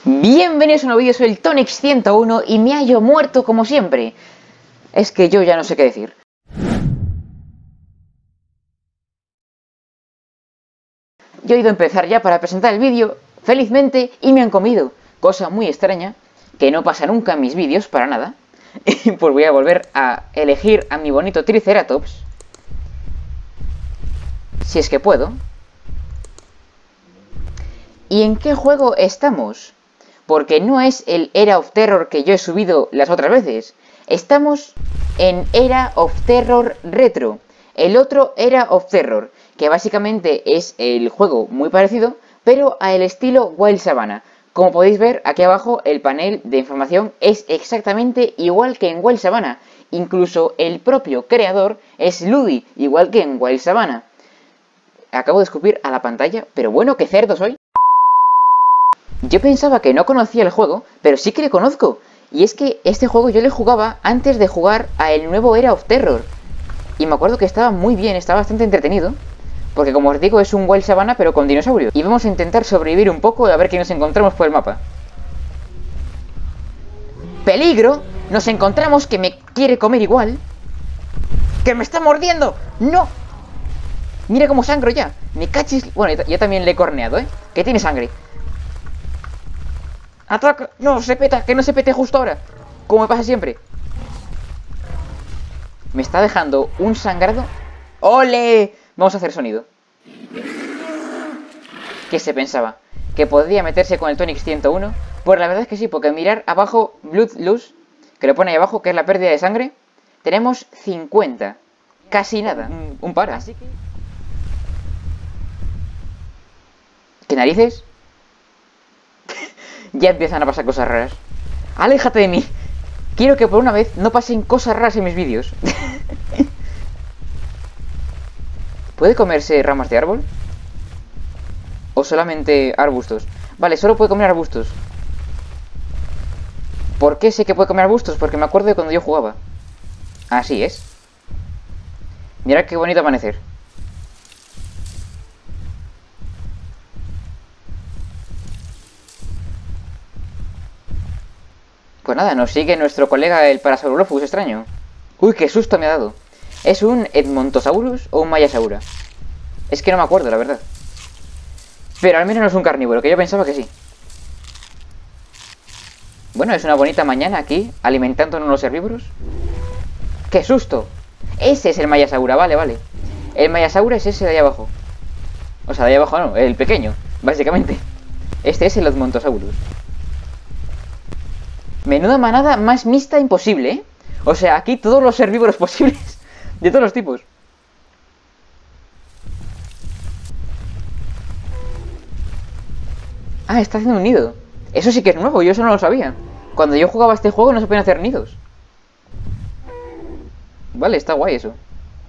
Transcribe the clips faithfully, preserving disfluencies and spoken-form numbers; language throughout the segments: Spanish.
Bienvenidos a un nuevo vídeo, soy el Tonix ciento uno y me hallo muerto como siempre. Es que yo ya no sé qué decir. Yo he ido a empezar ya para presentar el vídeo, felizmente, y me han comido. Cosa muy extraña, que no pasa nunca en mis vídeos, para nada. Y pues voy a volver a elegir a mi bonito Triceratops. Si es que puedo. ¿Y en qué juego estamos? Porque no es el Era of Terror que yo he subido las otras veces. Estamos en Era of Terror Retro. El otro Era of Terror, que básicamente es el juego muy parecido, pero al estilo Wild Savannah. Como podéis ver, aquí abajo el panel de información es exactamente igual que en Wild Savannah. Incluso el propio creador es Ludi, igual que en Wild Savannah. Acabo de escupir a la pantalla, pero bueno, qué cerdo soy. Yo pensaba que no conocía el juego, pero sí que le conozco. Y es que este juego yo le jugaba antes de jugar a el nuevo Era of Terror. Y me acuerdo que estaba muy bien, estaba bastante entretenido. Porque como os digo, es un Wild Savannah pero con dinosaurios. Y vamos a intentar sobrevivir un poco a ver qué nos encontramos por el mapa. ¡Peligro! Nos encontramos que me quiere comer igual. ¡Que me está mordiendo! ¡No! Mira cómo sangro ya. Me cachis... Bueno, yo también le he corneado, ¿eh? Que tiene sangre. ¡Ataca! ¡No, se peta! ¡Que no se pete justo ahora! Como me pasa siempre. Me está dejando un sangrado. ¡Ole! Vamos a hacer sonido. ¿Qué se pensaba? ¿Que podría meterse con el Tonix ciento uno? Pues la verdad es que sí, porque mirar abajo Blood Loss, que lo pone ahí abajo, que es la pérdida de sangre, tenemos cincuenta. Casi nada. Un, un para. Así que... ¿Qué narices? Ya empiezan a pasar cosas raras. ¡Aléjate de mí! Quiero que por una vez no pasen cosas raras en mis vídeos. ¿Puede comerse ramas de árbol? ¿O solamente arbustos? Vale, solo puede comer arbustos. ¿Por qué sé que puede comer arbustos? Porque me acuerdo de cuando yo jugaba. Así es. Mirad qué bonito amanecer. Pues nada, nos sigue nuestro colega el Parasaurolophus extraño. Uy, qué susto me ha dado. ¿Es un Edmontosaurus o un Mayasaura? Es que no me acuerdo, la verdad. Pero al menos no es un carnívoro, que yo pensaba que sí. Bueno, es una bonita mañana aquí, alimentándonos los herbívoros. ¡Qué susto! Ese es el Mayasaura, vale, vale. El Mayasaura es ese de ahí abajo. O sea, de ahí abajo no, el pequeño, básicamente. Este es el Edmontosaurus. Menuda manada más mixta imposible, ¿eh? O sea, aquí todos los herbívoros posibles. De todos los tipos. Ah, está haciendo un nido. Eso sí que es nuevo, yo eso no lo sabía. Cuando yo jugaba este juego no se podían hacer nidos. Vale, está guay eso.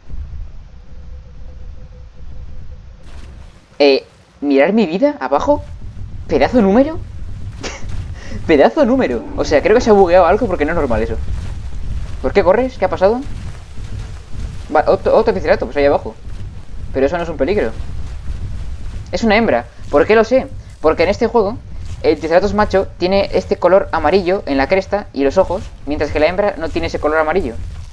Eh, mirar mi vida abajo. Pedazo número. Pedazo número. O sea, creo que se ha bugueado algo porque no es normal eso. ¿Por qué corres? ¿Qué ha pasado? Vale, otro, otro Triceratops ahí abajo. Pero eso no es un peligro. Es una hembra. ¿Por qué lo sé? Porque en este juego el Triceratops macho tiene este color amarillo en la cresta y los ojos, mientras que la hembra no tiene ese color amarillo.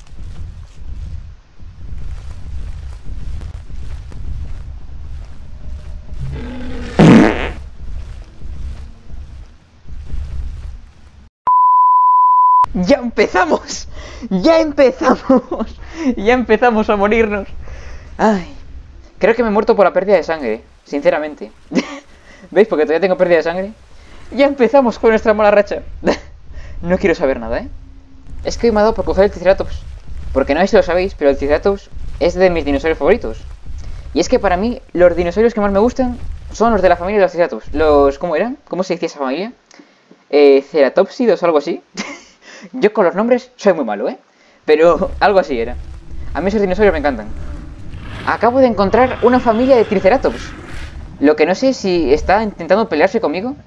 ¡Ya empezamos! ¡Ya empezamos! ¡Ya empezamos a morirnos! Ay, creo que me he muerto por la pérdida de sangre, sinceramente. ¿Veis? Porque todavía tengo pérdida de sangre. ¡Ya empezamos con nuestra mala racha! No quiero saber nada, ¿eh? Es que hoy me ha dado por coger el Triceratops. Porque no sé si lo sabéis, pero el Triceratops es de mis dinosaurios favoritos. Y es que para mí, los dinosaurios que más me gustan son los de la familia de los Triceratops. Los... ¿Cómo eran? ¿Cómo se decía esa familia? Eh, Ceratopsidos o algo así. Yo con los nombres soy muy malo, ¿eh? Pero algo así era. A mí esos dinosaurios me encantan. Acabo de encontrar una familia de Triceratops. Lo que no sé si está intentando pelearse conmigo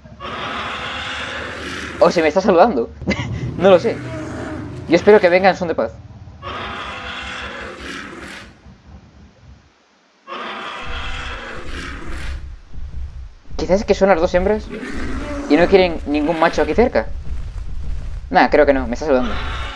o si me está saludando. No lo sé. Yo espero que vengan en son de paz. Quizás es que son las dos hembras. ¿Y no quieren ningún macho aquí cerca? Nada, creo que no, me está saludando.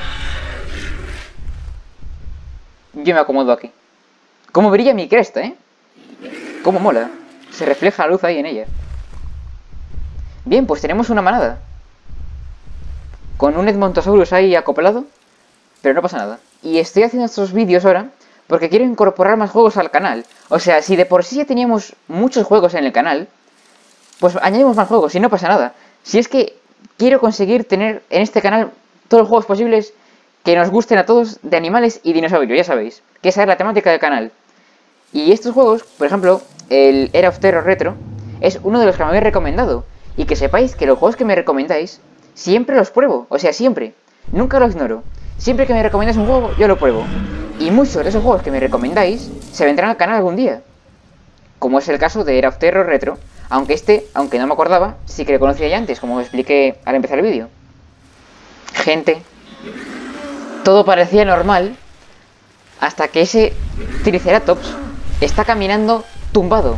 Yo me acomodo aquí. ¿Cómo brilla mi cresta, eh? ¿Cómo mola? Se refleja la luz ahí en ella. Bien, pues tenemos una manada. Con un Edmontosaurus ahí acoplado. Pero no pasa nada. Y estoy haciendo estos vídeos ahora porque quiero incorporar más juegos al canal. O sea, si de por sí ya teníamos muchos juegos en el canal, pues añadimos más juegos y no pasa nada. Si es que quiero conseguir tener en este canal todos los juegos posibles que nos gusten a todos de animales y dinosaurios, ya sabéis. Que esa es la temática del canal. Y estos juegos, por ejemplo, el Era of Terror Retro, es uno de los que me habéis recomendado. Y que sepáis que los juegos que me recomendáis, siempre los pruebo. O sea, siempre. Nunca los ignoro. Siempre que me recomendáis un juego, yo lo pruebo. Y muchos de esos juegos que me recomendáis se vendrán al canal algún día. Como es el caso de Era of Terror Retro. Aunque este, aunque no me acordaba, sí que lo conocía ya antes, como os expliqué al empezar el vídeo. Gente, todo parecía normal hasta que ese Triceratops está caminando tumbado.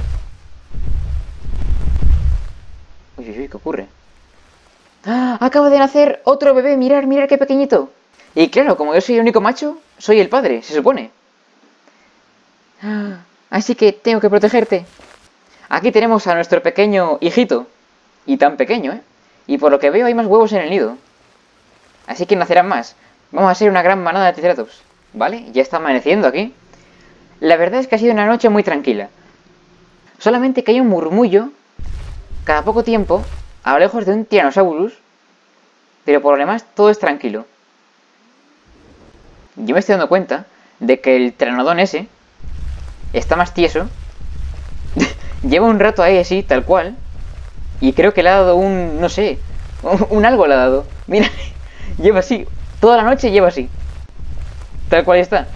Uy, uy, uy, ¿qué ocurre? ¡Ah! Acaba de nacer otro bebé, mirar, mirar qué pequeñito. Y claro, como yo soy el único macho, soy el padre, se supone. ¡Ah! Así que tengo que protegerte. Aquí tenemos a nuestro pequeño hijito. Y tan pequeño, ¿eh? Y por lo que veo hay más huevos en el nido. Así que nacerán más. Vamos a ser una gran manada de Triceratops. ¿Vale? Ya está amaneciendo aquí. La verdad es que ha sido una noche muy tranquila. Solamente que hay un murmullo cada poco tiempo a lo lejos de un Tyrannosaurus. Pero por lo demás todo es tranquilo. Yo me estoy dando cuenta de que el Pteranodon ese está más tieso. Lleva un rato ahí así, tal cual. Y creo que le ha dado un, no sé, un, un algo le ha dado. Mira, lleva así, toda la noche lleva así. Tal cual está.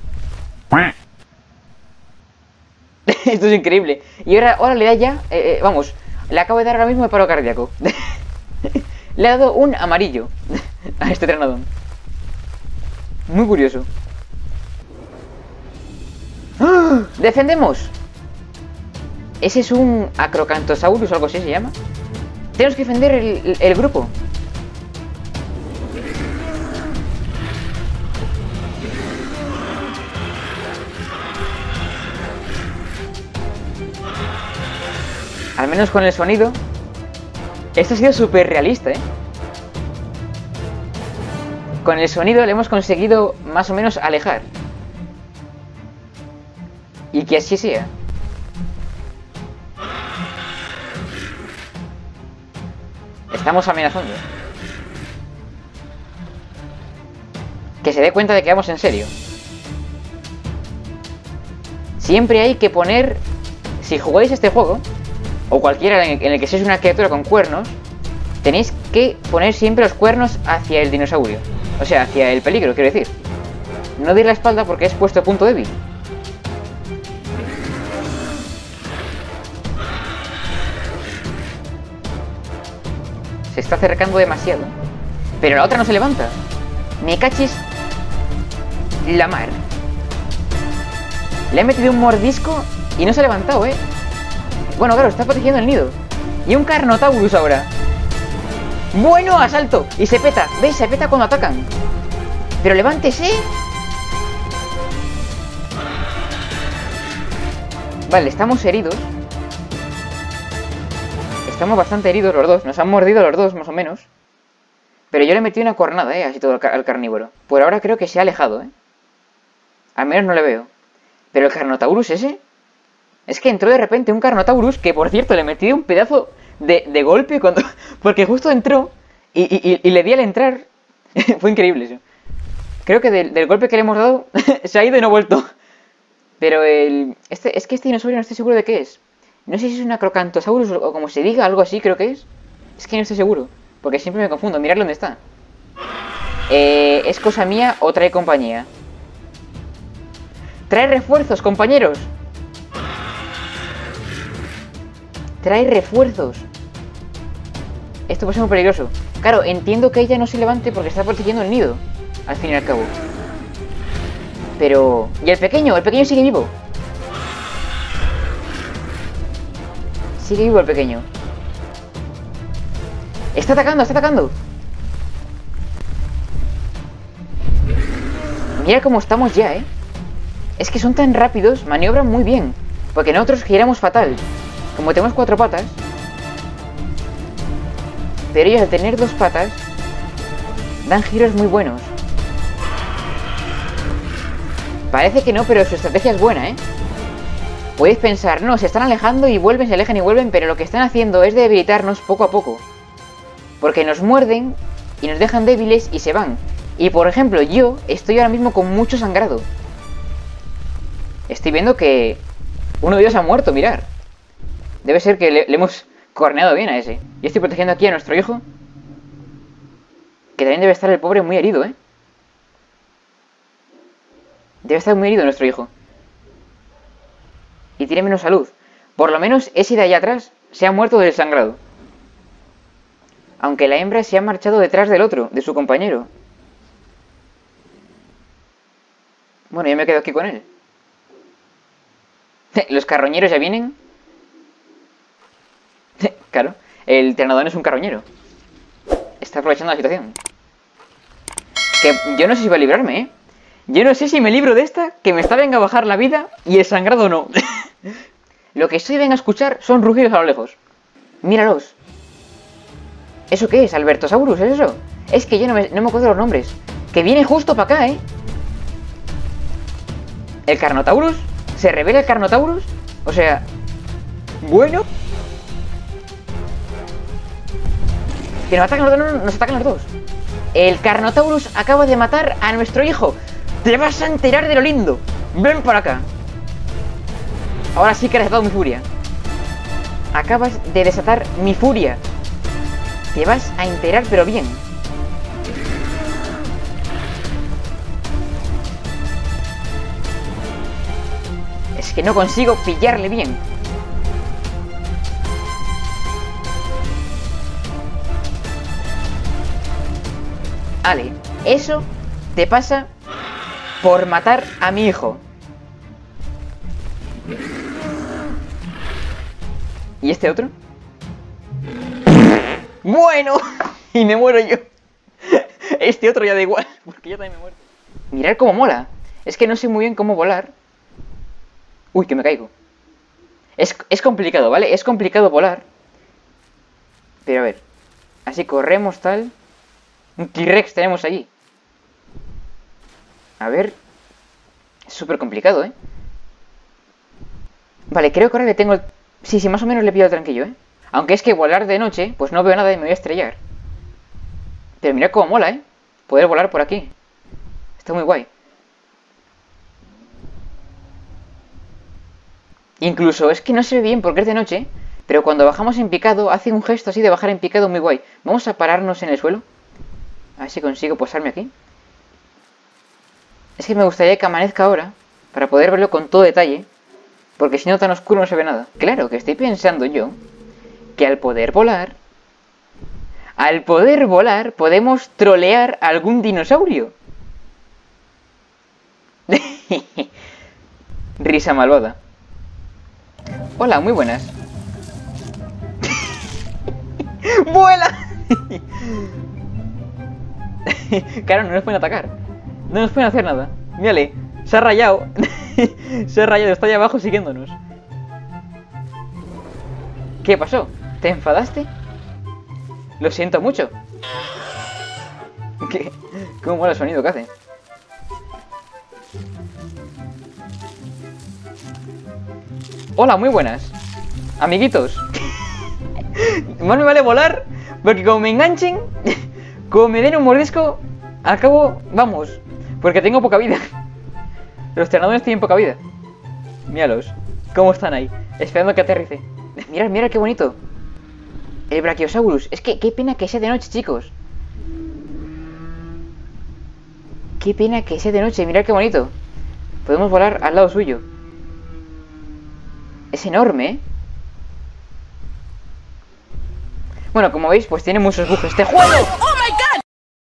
Esto es increíble. Y ahora, ahora le da ya, eh, eh, vamos, le acabo de dar ahora mismo el paro cardíaco. Le ha dado un amarillo a este Pteranodon. Muy curioso. ¡Ah! ¡Defendemos! Ese es un Acrocanthosaurus o algo así se llama. Tenemos que defender el, el, el grupo. Al menos con el sonido. Esto ha sido súper realista, ¿eh? Con el sonido le hemos conseguido más o menos alejar. Y que así sea. Estamos amenazando. Que se dé cuenta de que vamos en serio. Siempre hay que poner... Si jugáis este juego, o cualquiera en el que seáis una criatura con cuernos, tenéis que poner siempre los cuernos hacia el dinosaurio. O sea, hacia el peligro, quiero decir. No dir la espalda porque es vuestro punto débil. Se está acercando demasiado. Pero la otra no se levanta. Me cachis la mar. Le he metido un mordisco y no se ha levantado, ¿eh? Bueno, claro, está protegiendo el nido. Y un Carnotaurus ahora. Bueno, asalto. Y se peta. ¿Veis? Se peta cuando atacan. Pero levántese. Vale, estamos heridos. Estamos bastante heridos los dos. Nos han mordido los dos, más o menos. Pero yo le metí una cornada, eh, así todo al, car al carnívoro. Por ahora creo que se ha alejado, eh. Al menos no le veo. Pero el Carnotaurus ese... Es que entró de repente un Carnotaurus que, por cierto, le metí un pedazo de, de golpe cuando... Porque justo entró y, y, y le di al entrar. Fue increíble eso. Creo que del, del golpe que le hemos dado se ha ido y no ha vuelto. Pero el... Este, es que este dinosaurio no estoy seguro de qué es. No sé si es un Acrocanthosaurus o como se diga, algo así creo que es. Es que no estoy seguro. Porque siempre me confundo. Mirad dónde está. Eh, ¿Es cosa mía o trae compañía? ¡Trae refuerzos, compañeros! Trae refuerzos. Esto puede ser muy peligroso. Claro, entiendo que ella no se levante porque está protegiendo el nido. Al fin y al cabo. Pero... ¿Y el pequeño? El pequeño sigue vivo. Sigue vivo el pequeño. ¡Está atacando, está atacando! Mira cómo estamos ya, ¿eh? Es que son tan rápidos, maniobran muy bien. Porque nosotros giramos fatal. Como tenemos cuatro patas. Pero ellos al tener dos patas dan giros muy buenos. Parece que no, pero su estrategia es buena, ¿eh? Podéis pensar, no, se están alejando y vuelven, se alejan y vuelven, pero lo que están haciendo es debilitarnos poco a poco. Porque nos muerden y nos dejan débiles y se van. Y por ejemplo, yo estoy ahora mismo con mucho sangrado. Estoy viendo que uno de ellos ha muerto, mirar. Debe ser que le, le hemos corneado bien a ese. Y estoy protegiendo aquí a nuestro hijo. Que también debe estar el pobre muy herido, ¿eh? Debe estar muy herido nuestro hijo. Y tiene menos salud. Por lo menos ese de allá atrás se ha muerto del sangrado. Aunque la hembra se ha marchado detrás del otro, de su compañero. Bueno, yo me quedo aquí con él. Los carroñeros ya vienen. Claro, el Pteranodon es un carroñero. Está aprovechando la situación. Que yo no sé si va a librarme, ¿eh? Yo no sé si me libro de esta, que me está venga a bajar la vida y el sangrado no. Lo que estoy venga a escuchar son rugidos a lo lejos. Míralos. ¿Eso qué es? ¿Albertosaurus? ¿Es eso? Es que yo no me, no me acuerdo los nombres. Que viene justo para acá, ¿eh? ¿El Carnotaurus? ¿Se revela el Carnotaurus? O sea... Bueno... Que nos atacan los dos, nos atacan los dos. El Carnotaurus acaba de matar a nuestro hijo. Te vas a enterar de lo lindo. Ven para acá. Ahora sí que has desatado mi furia. Acabas de desatar mi furia. Te vas a enterar pero bien. Es que no consigo pillarle bien. Vale, eso te pasa por matar a mi hijo. ¿Y este otro? Bueno, y me muero yo. Este otro ya da igual, porque yo también me muero. Mirad cómo mola. Es que no sé muy bien cómo volar. Uy, que me caigo. Es, es complicado, ¿vale? Es complicado volar. Pero a ver. Así corremos tal. Un T-Rex tenemos allí. A ver. Es súper complicado, ¿eh? Vale, creo que ahora le tengo el... Sí, sí, más o menos le pido tranquilo, ¿eh? Aunque es que volar de noche, pues no veo nada y me voy a estrellar. Pero mirad cómo mola, ¿eh? Poder volar por aquí. Está muy guay. Incluso es que no se ve bien porque es de noche, pero cuando bajamos en picado hace un gesto así de bajar en picado muy guay. Vamos a pararnos en el suelo. A ver si consigo posarme aquí. Es que me gustaría que amanezca ahora, para poder verlo con todo detalle, porque si no tan oscuro no se ve nada. Claro, que estoy pensando yo, que al poder volar, al poder volar podemos trolear a algún dinosaurio. Risa malvada. Hola, muy buenas. ¡Vuela! Claro, no nos pueden atacar. No nos pueden hacer nada. Mírale, se ha rayado. Se ha rayado, está allá abajo siguiéndonos. ¿Qué pasó? ¿Te enfadaste? Lo siento mucho. ¿Qué? ¿Cómo mola el sonido que hace? Hola, muy buenas. Amiguitos. Más me vale volar, porque como me enganchen, como me den un mordisco, acabo, vamos, porque tengo poca vida. Los Pteranodones tienen poca vida. Míralos, cómo están ahí, esperando que aterrice. Mirad, mirad qué bonito. El Brachiosaurus. Es que qué pena que sea de noche, chicos. Qué pena que sea de noche, mirad qué bonito. Podemos volar al lado suyo. Es enorme, ¿eh? Bueno, como veis, pues tiene muchos bugs este juego. ¡Oh, my God!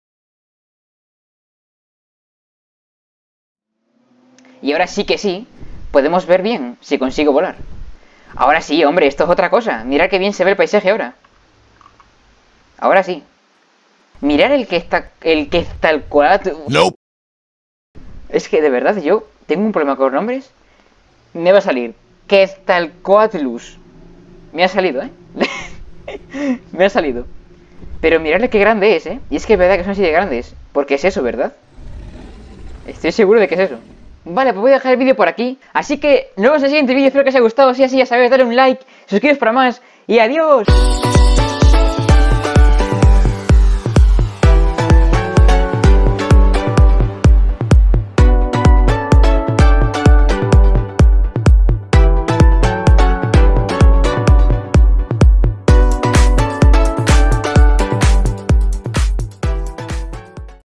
Y ahora sí que sí, podemos ver bien si consigo volar. Ahora sí, hombre, esto es otra cosa. Mirad qué bien se ve el paisaje ahora. Ahora sí. Mirar el que está... El que está el cual... Nope. Es que de verdad yo tengo un problema con los nombres. Me va a salir Quetzalcoatlus. Me ha salido, ¿eh? Me ha salido. Pero miradle qué grande es, ¿eh? Y es que es verdad que son así de grandes. Porque es eso, ¿verdad? Estoy seguro de que es eso. Vale, pues voy a dejar el vídeo por aquí. Así que nos vemos en el siguiente vídeo. Espero que os haya gustado. Si es así, ya sabéis, dale un like, suscribiros para más. Y adiós.